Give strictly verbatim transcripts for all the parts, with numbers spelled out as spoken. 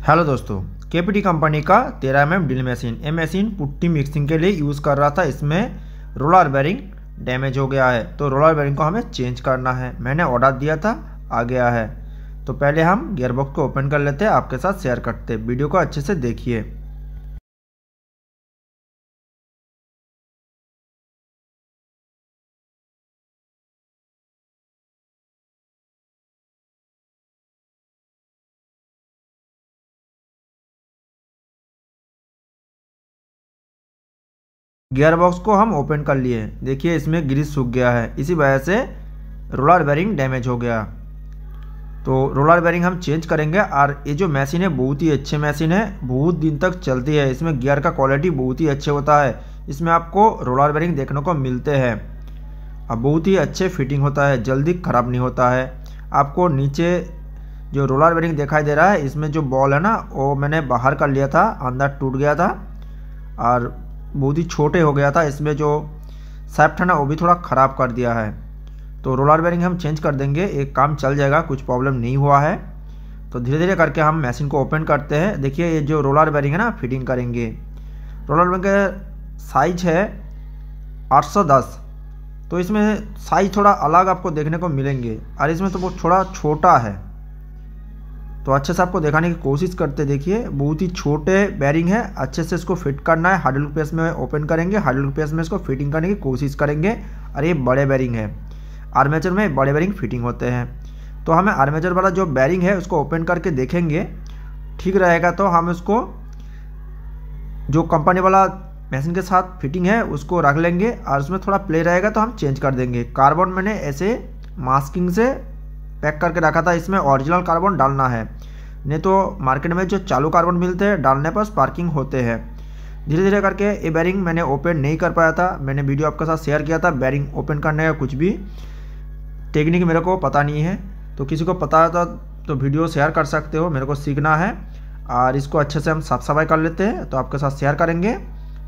Hello दोस्तों, KPT company का तेरह एम एम ड्रिल मशीन। ये मशीन पुट्टी मिक्सिंग के लिए यूज़ कर रहा था। इसमें रोलर बेरिंग डैमेज हो गया है, तो रोलर बेरिंग को हमें चेंज करना है। मैंने ऑर्डर दिया था, आ गया है। तो पहले हम गियरबॉक्स को ओपन कर लेते हैं, आपके साथ शेयर करते हैं। वीडियो को अच्छे से देखिए। गियर बॉक्स को हम ओपन कर लिए। देखिए इसमें ग्रीस सूख गया है, इसी वजह से रोलर बेरिंग डैमेज हो गया। तो रोलर बेरिंग हम चेंज करेंगे। और ये जो मशीन है बहुत ही अच्छी मशीन है, बहुत दिन तक चलती है। इसमें गियर का क्वालिटी बहुत ही अच्छे होता है। इसमें आपको रोलर बेरिंग देखने को मिलते हैं। अब बहुत ही अच्छे फिटिंग होता है, जल्दी ख़राब नहीं होता है। आपको नीचे जो रोलर बेरिंग दिखाई दे रहा है, इसमें जो बॉल है ना, वो मैंने बाहर कर लिया था, अंदर टूट गया था और बहुत ही छोटे हो गया था। इसमें जो शाफ्ट है ना, वो भी थोड़ा ख़राब कर दिया है। तो रोलर बेरिंग हम चेंज कर देंगे, एक काम चल जाएगा, कुछ प्रॉब्लम नहीं हुआ है। तो धीरे धीरे करके हम मशीन को ओपन करते हैं। देखिए ये जो रोलर बेरिंग है ना, फिटिंग करेंगे। रोलर बेरिंग का साइज है आठ सौ दस। तो इसमें साइज थोड़ा अलग आपको देखने को मिलेंगे, और इसमें तो वो थोड़ा छोटा है। तो अच्छे से आपको दिखाने की कोशिश करते। देखिए बहुत ही छोटे बेरिंग है, अच्छे से इसको फिट करना है। हाइड्रोलिक प्रेस में ओपन करेंगे, हाइड्रोलिक प्रेस में इसको फिटिंग करने की कोशिश करेंगे। और ये बड़े बेरिंग है, आर्मेचर में बड़े बेरिंग फिटिंग होते हैं। तो हमें आर्मेचर वाला जो बेरिंग है उसको ओपन करके देखेंगे, ठीक रहेगा तो हम उसको जो कंपनी वाला मशीन के साथ फिटिंग है उसको रख लेंगे, और उसमें थोड़ा प्ले रहेगा तो हम चेंज कर देंगे। कार्बन मैंने ऐसे मास्किंग से पैक करके रखा था, इसमें ओरिजिनल कार्बन डालना है, नहीं तो मार्केट में जो चालू कार्बन मिलते हैं डालने पर स्पार्किंग होते हैं। धीरे धीरे करके ये बेरिंग मैंने ओपन नहीं कर पाया था। मैंने वीडियो आपके साथ शेयर किया था बेरिंग ओपन करने का, कुछ भी टेक्निक मेरे को पता नहीं है। तो किसी को पता है तो वीडियो शेयर कर सकते हो, मेरे को सीखना है। और इसको अच्छे से हम साफ सफाई कर लेते हैं, तो आपके साथ शेयर करेंगे।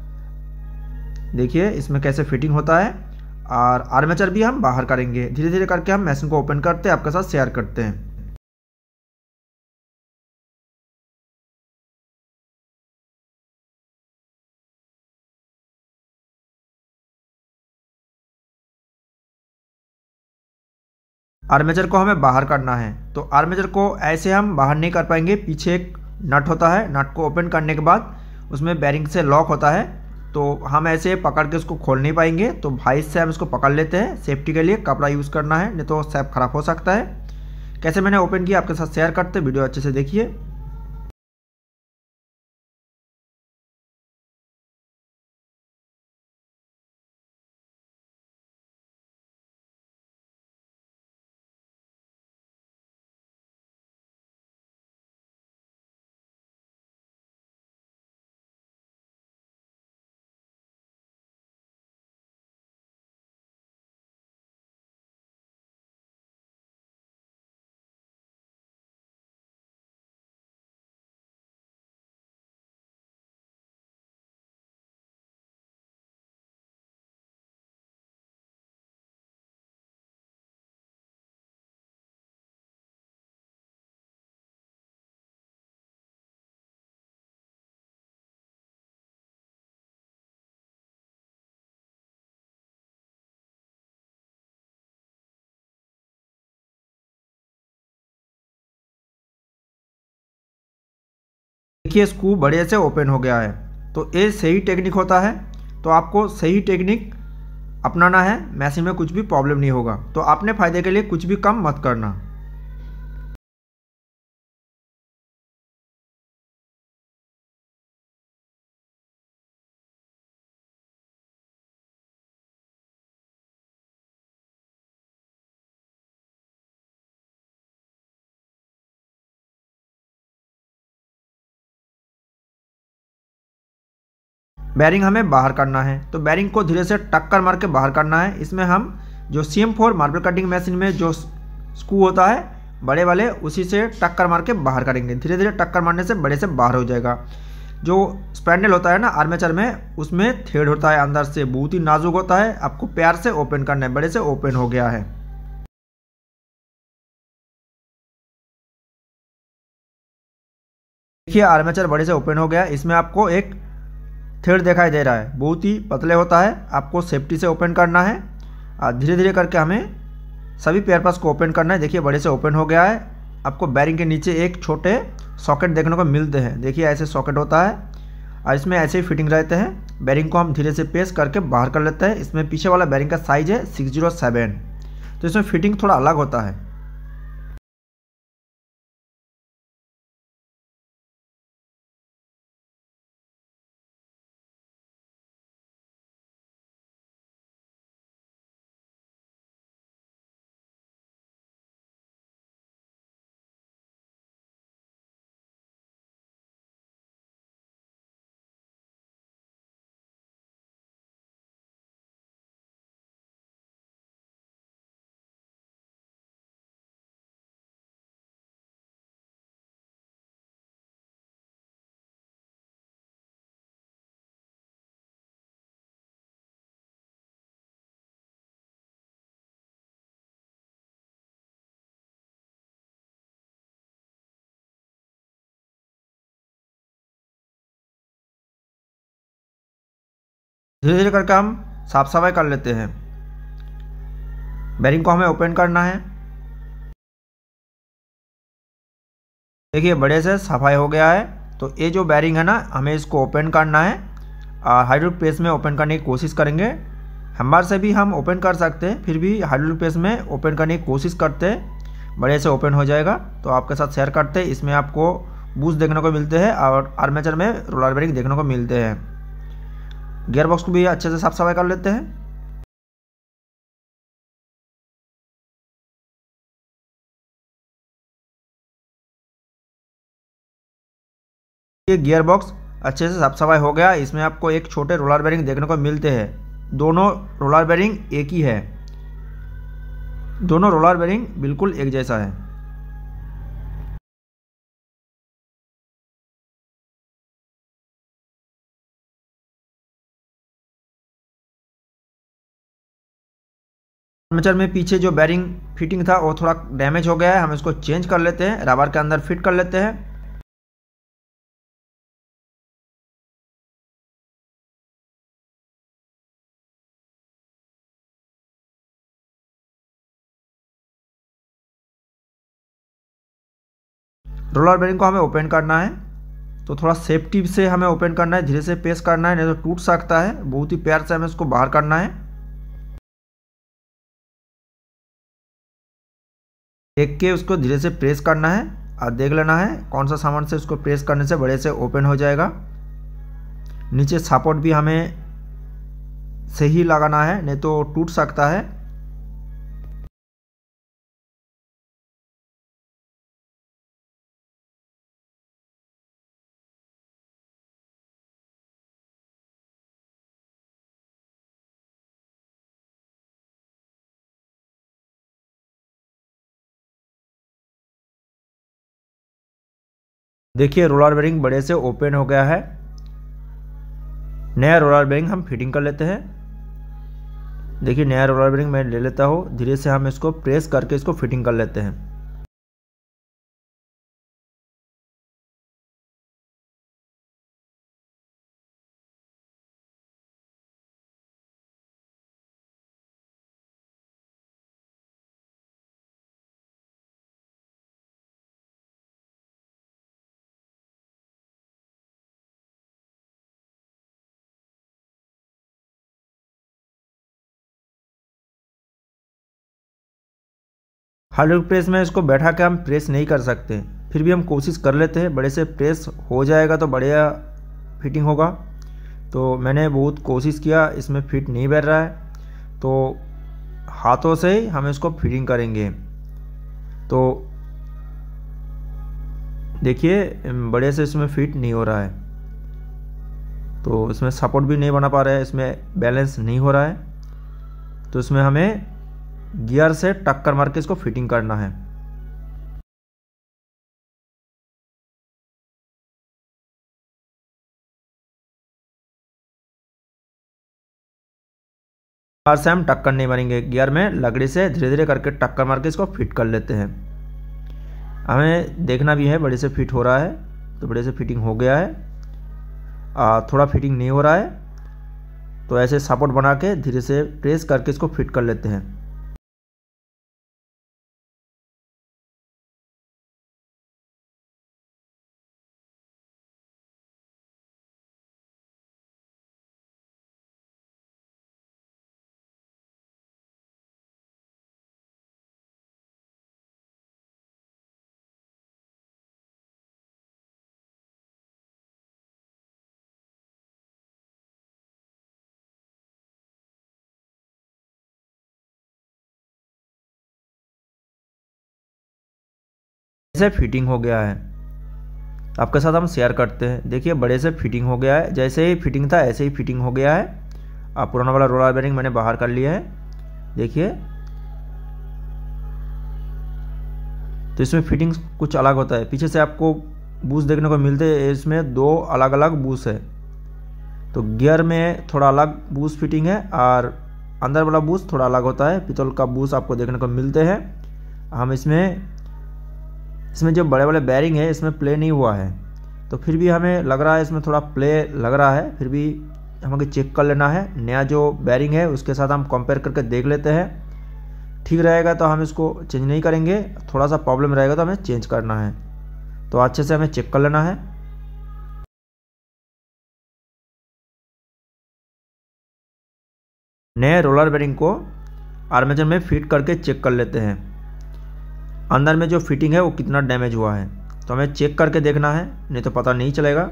देखिए इसमें कैसे फिटिंग होता है, और आर्मेचर भी हम बाहर करेंगे। धीरे धीरे करके हम मशीन को ओपन करते हैं, आपके साथ शेयर करते हैं। आर्मेचर को हमें बाहर करना है। तो आर्मेचर को ऐसे हम बाहर नहीं कर पाएंगे, पीछे एक नट होता है, नट को ओपन करने के बाद उसमें बेरिंग से लॉक होता है, तो हम ऐसे पकड़ के उसको खोल नहीं पाएंगे। तो भाई से हम इसको पकड़ लेते हैं। सेफ्टी के लिए कपड़ा यूज़ करना है, नहीं तो शेप खराब हो सकता है। कैसे मैंने ओपन किया आपके साथ शेयर करते, वीडियो अच्छे से देखिए। देखिए स्क्रू बढ़िया से ओपन हो गया है। तो ये सही टेक्निक होता है। तो आपको सही टेक्निक अपनाना है, मशीन में कुछ भी प्रॉब्लम नहीं होगा। तो अपने फ़ायदे के लिए कुछ भी कम मत करना। बेरिंग हमें बाहर करना है, तो बेरिंग को धीरे से टक्कर मार के बाहर करना है। इसमें हम जो C M four marble cutting machine में जो स्क्रू होता है बड़े वाले, उसी से टक्कर मार के बाहर करेंगे। धीरे धीरे टक्कर मारने से बड़े से बाहर हो जाएगा। जो स्पैंडल होता है ना आर्मेचर में, उसमें थ्रेड होता है अंदर से, बहुत ही नाजुक होता है। आपको प्यार से ओपन करना है। बड़े से ओपन हो गया है। देखिए आर्मेचर बड़े से ओपन हो गया। इसमें आपको एक थ्रेड दिखाई दे रहा है, बहुत ही पतले होता है, आपको सेफ्टी से ओपन करना है और धीरे धीरे करके हमें सभी पेयर पास को ओपन करना है। देखिए बड़े से ओपन हो गया है। आपको बैरिंग के नीचे एक छोटे सॉकेट देखने को मिलते हैं। देखिए ऐसे सॉकेट होता है और इसमें ऐसे ही फिटिंग रहते हैं। बैरिंग को हम धीरे से पेस्ट करके बाहर कर लेते हैं। इसमें पीछे वाला बैरिंग का साइज है सिक्स जीरो सेवन, तो इसमें फिटिंग थोड़ा अलग होता है। धीरे धीरे करके हम साफ सफाई कर लेते हैं। बैरिंग को हमें ओपन करना है। देखिए बड़े से सफाई हो गया है। तो ये जो बैरिंग है ना, हमें इसको ओपन करना है और हाइड्रोलिक प्रेस में ओपन करने की कोशिश करेंगे। हैमर से भी हम ओपन कर सकते हैं, फिर भी हाइड्रोलिक प्रेस में ओपन करने की कोशिश करते हैं, बड़े से ओपन हो जाएगा। तो आपके साथ शेयर करते हैं। इसमें आपको बूस्ट देखने को मिलते हैं और आर्मेचर में रोलर बैरिंग देखने को मिलते हैं। गियर बॉक्स को भी अच्छे से साफ सफाई कर लेते हैं। ये गियर बॉक्स अच्छे से साफ सफाई हो गया। इसमें आपको एक छोटे रोलर बैरिंग देखने को मिलते हैं। दोनों रोलर बैरिंग एक ही है, दोनों रोलर बैरिंग बिल्कुल एक जैसा है। आर्मेचर में पीछे जो बैरिंग फिटिंग था वो थोड़ा डैमेज हो गया है, हम इसको चेंज कर लेते हैं, रबर के अंदर फिट कर लेते हैं। रोलर बैरिंग को हमें ओपन करना है, तो थोड़ा सेफ्टी से हमें ओपन करना है, धीरे से प्रेस करना है, नहीं तो टूट सकता है। बहुत ही प्यार से हमें इसको बाहर करना है। देख के उसको धीरे से प्रेस करना है और देख लेना है कौन सा सामान से उसको प्रेस करने से बड़े से ओपन हो जाएगा। नीचे सपोर्ट भी हमें सही लगाना है, नहीं तो टूट सकता है। देखिए रोलर बैरिंग बड़े से ओपन हो गया है। नया रोलर बैरिंग हम फिटिंग कर लेते हैं। देखिए नया रोलर बैरिंग मैं ले लेता हूँ, धीरे से हम इसको प्रेस करके इसको फिटिंग कर लेते हैं। हाइड्रोलिक प्रेस में इसको बैठा के हम प्रेस नहीं कर सकते, फिर भी हम कोशिश कर लेते हैं। बड़े से प्रेस हो जाएगा तो बढ़िया फिटिंग होगा। तो मैंने बहुत कोशिश किया, इसमें फिट नहीं बैठ रहा है, तो हाथों से ही हम इसको फिटिंग करेंगे। तो देखिए बड़े से इसमें फिट नहीं हो रहा है, तो इसमें सपोर्ट भी नहीं बना पा रहा है, इसमें बैलेंस नहीं हो रहा है। तो इसमें हमें गियर से टक्कर मार के इसको फिटिंग करना है। बार से हम टक्कर नहीं मारेंगे, गियर में लकड़ी से धीरे धीरे करके टक्कर मार के इसको फिट कर लेते हैं। हमें देखना भी है बड़े से फिट हो रहा है, तो बड़े से फिटिंग हो गया है। आ, थोड़ा फिटिंग नहीं हो रहा है, तो ऐसे सपोर्ट बना के धीरे से प्रेस करके इसको फिट कर लेते हैं। ऐसे फिटिंग हो गया है, आपके साथ हम शेयर करते हैं। देखिए बड़े से फिटिंग हो गया है, जैसे ही फिटिंग था ऐसे ही फिटिंग हो गया है। अब पुराना वाला रोलर बेरिंग मैंने बाहर कर लिया है, देखिए। तो इसमें फिटिंग कुछ अलग होता है। पीछे से आपको बूस देखने को मिलते हैं, इसमें दो अलग अलग बूस है। तो गियर में थोड़ा अलग बूस फिटिंग है और अंदर वाला बूस थोड़ा अलग होता है। पितल का बूस आपको देखने को मिलते हैं। हम इसमें इसमें जो बड़े बड़े बैरिंग है इसमें प्ले नहीं हुआ है, तो फिर भी हमें लग रहा है इसमें थोड़ा प्ले लग रहा है। फिर भी हमें चेक कर लेना है। नया जो बैरिंग है उसके साथ हम कंपेयर करके देख लेते हैं। ठीक रहेगा तो हम इसको चेंज नहीं करेंगे, थोड़ा सा प्रॉब्लम रहेगा तो हमें चेंज करना है। तो अच्छे से हमें चेक कर लेना है। नए रोलर बेरिंग को आर्मेचर में फिट करके चेक कर लेते हैं अंदर में जो फिटिंग है वो कितना डैमेज हुआ है। तो हमें चेक करके देखना है, नहीं तो पता नहीं चलेगा।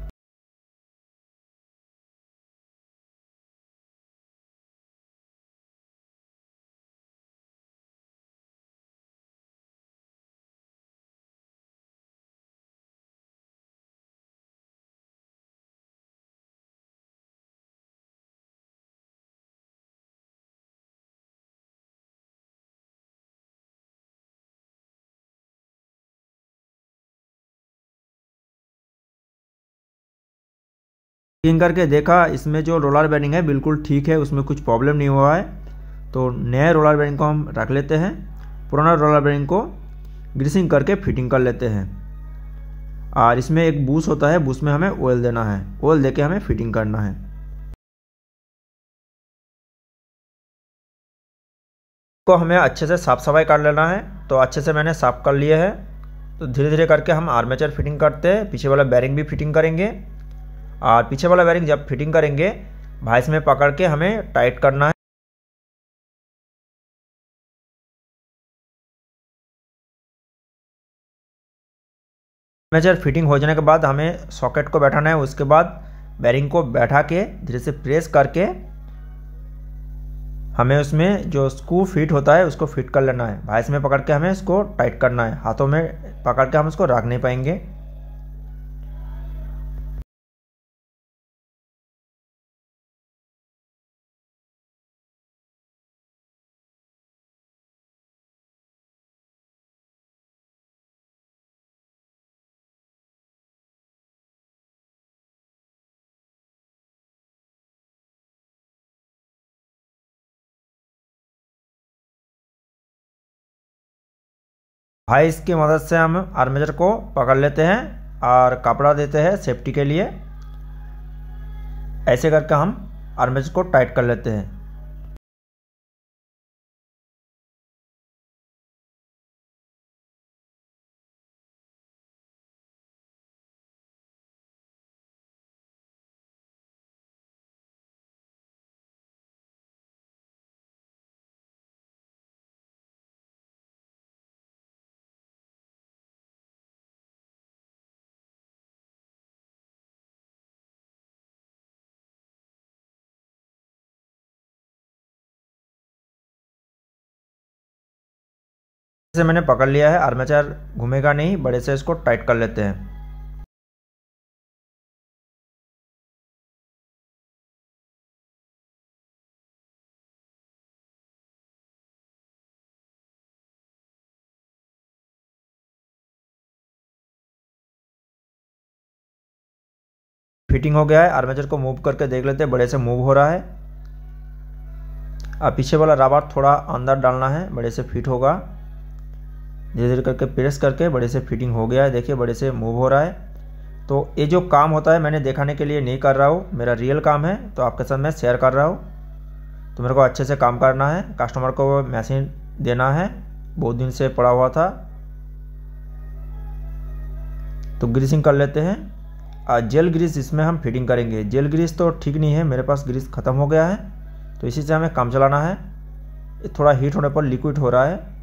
चेक करके देखा इसमें जो रोलर बेरिंग है बिल्कुल ठीक है, उसमें कुछ प्रॉब्लम नहीं हुआ है। तो नए रोलर बेरिंग को हम रख लेते हैं। पुराना रोलर बेरिंग को ग्रीसिंग करके फिटिंग कर लेते हैं। और इसमें एक बूस होता है, बूस में हमें ऑयल देना है। ऑयल देके हमें फिटिंग करना है। को हमें अच्छे से साफ सफाई कर लेना है। तो अच्छे से मैंने साफ कर लिए है। तो धीरे धीरे करके हम आर्मेचर फिटिंग करते हैं। पीछे वाला बेरिंग भी फिटिंग करेंगे। और पीछे वाला बेरिंग जब फिटिंग करेंगे भाइस में पकड़ के हमें टाइट करना है। आर्मेचर फिटिंग हो जाने के बाद हमें सॉकेट को बैठाना है। उसके बाद बेरिंग को बैठा के धीरे से प्रेस करके हमें उसमें जो स्क्रू फिट होता है उसको फिट कर लेना है। भाइस में पकड़ के हमें इसको टाइट करना है। हाथों में पकड़ के हम इसको रख नहीं पाएंगे। भाइस की मदद से हम आर्मेचर को पकड़ लेते हैं और कपड़ा देते हैं सेफ्टी के लिए। ऐसे करके हम आर्मेचर को टाइट कर लेते हैं। से मैंने पकड़ लिया है, आर्मेचर घूमेगा नहीं। बड़े से इसको टाइट कर लेते हैं। फिटिंग हो गया है। आर्मेचर को मूव करके देख लेते हैं, बड़े से मूव हो रहा है। अब पीछे वाला रबर थोड़ा अंदर डालना है, बड़े से फिट होगा। धीरे धीरे करके प्रेस करके बड़े से फिटिंग हो गया है। देखिए बड़े से मूव हो रहा है। तो ये जो काम होता है मैंने दिखाने के लिए नहीं कर रहा हूँ, मेरा रियल काम है तो आपके साथ मैं शेयर कर रहा हूँ। तो मेरे को अच्छे से काम करना है, कस्टमर को मशीन देना है, बहुत दिन से पड़ा हुआ था। तो ग्रीसिंग कर लेते हैं। और जेल ग्रीस इसमें हम फिटिंग करेंगे। जेल ग्रीस तो ठीक नहीं है, मेरे पास ग्रीस ख़त्म हो गया है, तो इसी से हमें काम चलाना है। थोड़ा हीट होने पर लिक्विड हो रहा है।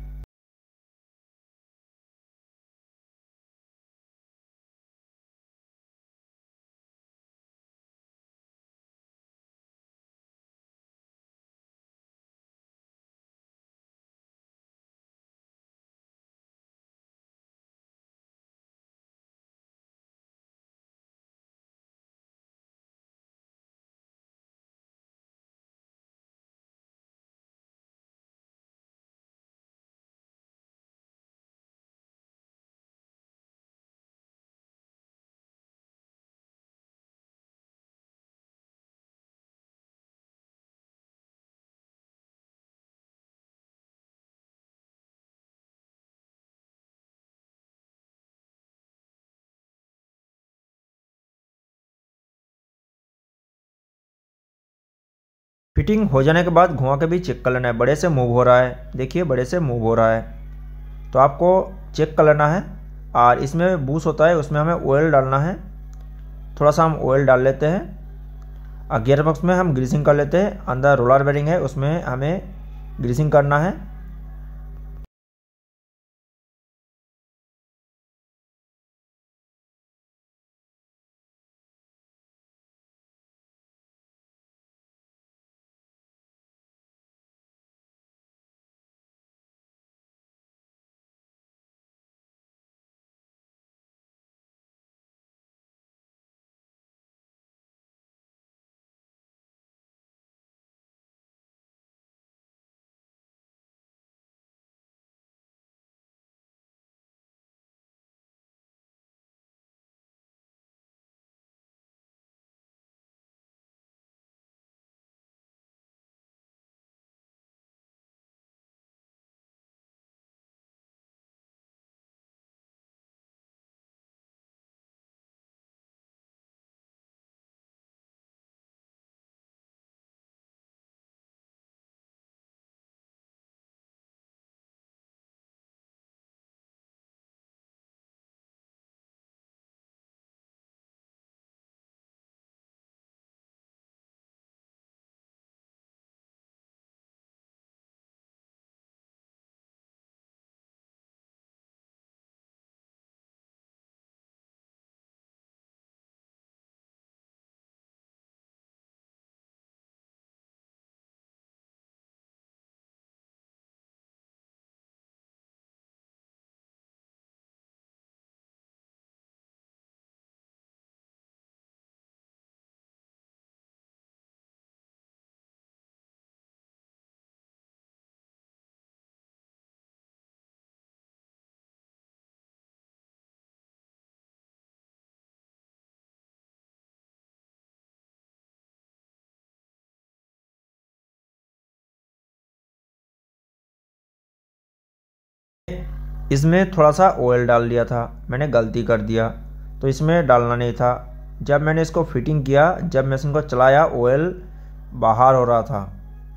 फिटिंग हो जाने के बाद घुमा के भी चेक कर लेना है, बड़े से मूव हो रहा है। देखिए बड़े से मूव हो रहा है, तो आपको चेक कर लेना है। और इसमें बूस्ट होता है, उसमें हमें ऑयल डालना है। थोड़ा सा हम ऑयल डाल लेते हैं। और गियर बॉक्स में हम ग्रीसिंग कर लेते हैं। अंदर रोलर बेरिंग है, उसमें हमें ग्रीसिंग करना है। इसमें थोड़ा सा ऑयल डाल दिया था, मैंने गलती कर दिया, तो इसमें डालना नहीं था। जब मैंने इसको फिटिंग किया, जब मशीन को चलाया, ऑयल बाहर हो रहा था।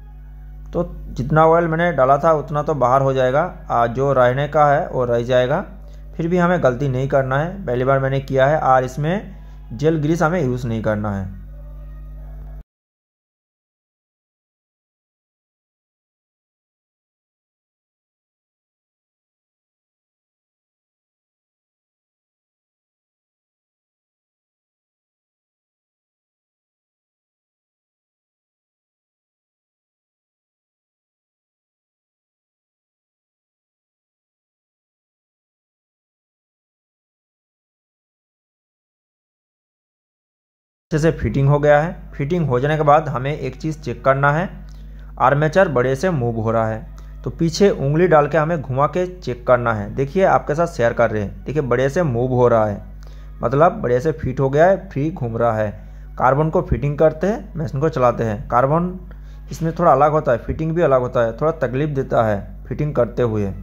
तो जितना ऑयल मैंने डाला था उतना तो बाहर हो जाएगा, और जो रहने का है वो रह जाएगा। फिर भी हमें गलती नहीं करना है, पहली बार मैंने किया है। और इसमें जेल ग्रीस हमें यूज़ नहीं करना है। अच्छे से फिटिंग हो गया है। फिटिंग हो जाने के बाद हमें एक चीज़ चेक करना है, आर्मेचर बड़े से मूव हो रहा है, तो पीछे उंगली डाल के हमें घुमा के चेक करना है। देखिए आपके साथ शेयर कर रहे हैं, देखिए बड़े से मूव हो रहा है, मतलब बड़े से फिट हो गया है, फ्री घूम रहा है। कार्बन को फिटिंग करते हैं, मशीन को चलाते हैं। कार्बन इसमें थोड़ा अलग होता है, फिटिंग भी अलग होता है, थोड़ा तकलीफ देता है फिटिंग करते हुए।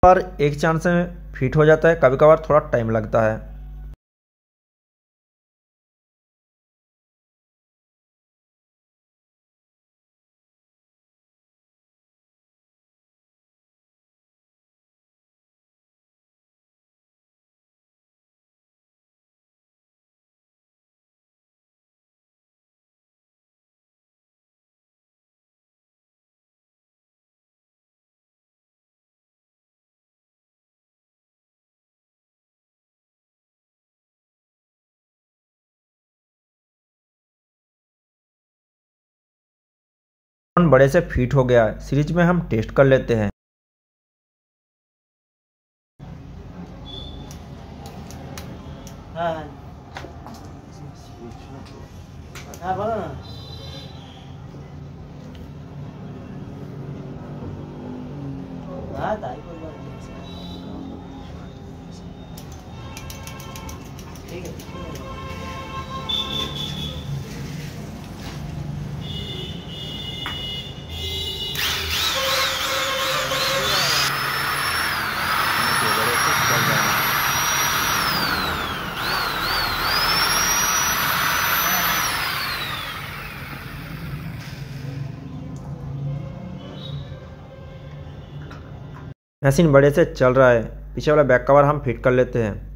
पर एक चांस में फिट हो जाता है, कभी कभार थोड़ा टाइम लगता है। बड़े से फिट हो गया है, सीरीज में हम टेस्ट कर लेते हैं। हाँ हाँ बोलो ना। हाँ ताई कोई बात नहीं। ठीक है ठीक है। मशीन बड़े से चल रहा है, पीछे वाला बैक कवर हम फिट कर लेते हैं।